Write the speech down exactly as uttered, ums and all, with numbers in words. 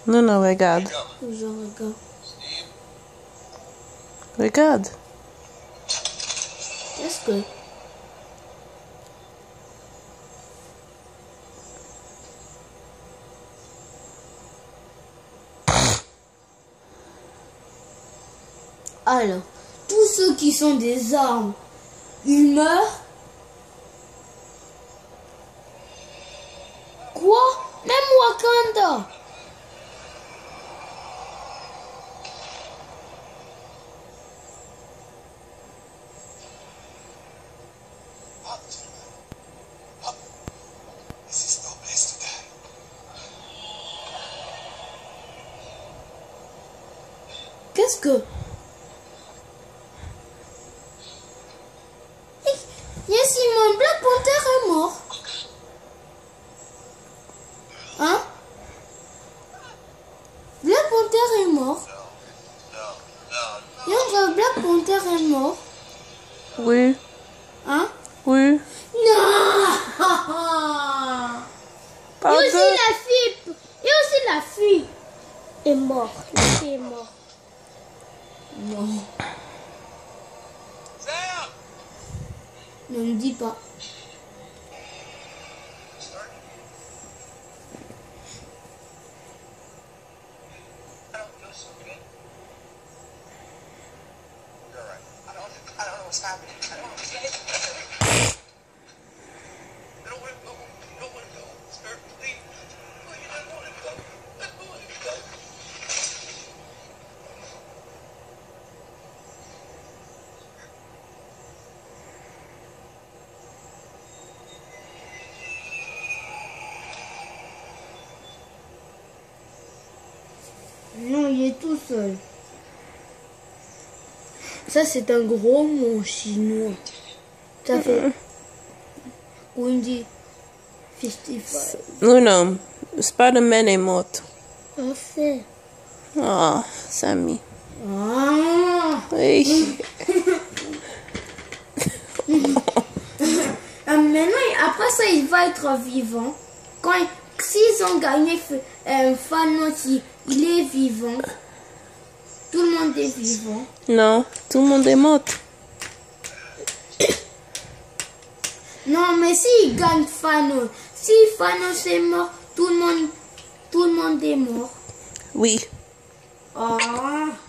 Non, non, regarde. Je regarde. Regarde. Qu'est-ce que... Alors, tous ceux qui sont des armes, ils meurent. Quoi? Même Wakanda? Qu'est-ce que... Yes, Simon, Black Panther est mort. Hein? Black Panther est mort. Young Black Panther est mort. Oui. Hein? Oui. Non! Et Pardon. aussi la fille. Et aussi la fille est morte. La fille est morte. Non. Ne me dis pas. Non, il est tout seul. Ça, c'est un gros mot chinois. Ça fait... Windy cinquante-cinq. Non, non. Spider-Man est mort. Parfait. Oh, Sammy. Ah. Oui. Ah, maintenant, après ça, il va être vivant. Quand s'ils ont gagné euh, Thanos, il, il est vivant. Tout le monde est vivant. Non, tout le monde est mort. Non, mais s'il gagne Thanos, si Thanos est mort, tout le monde, tout le monde est mort. Oui. Ah.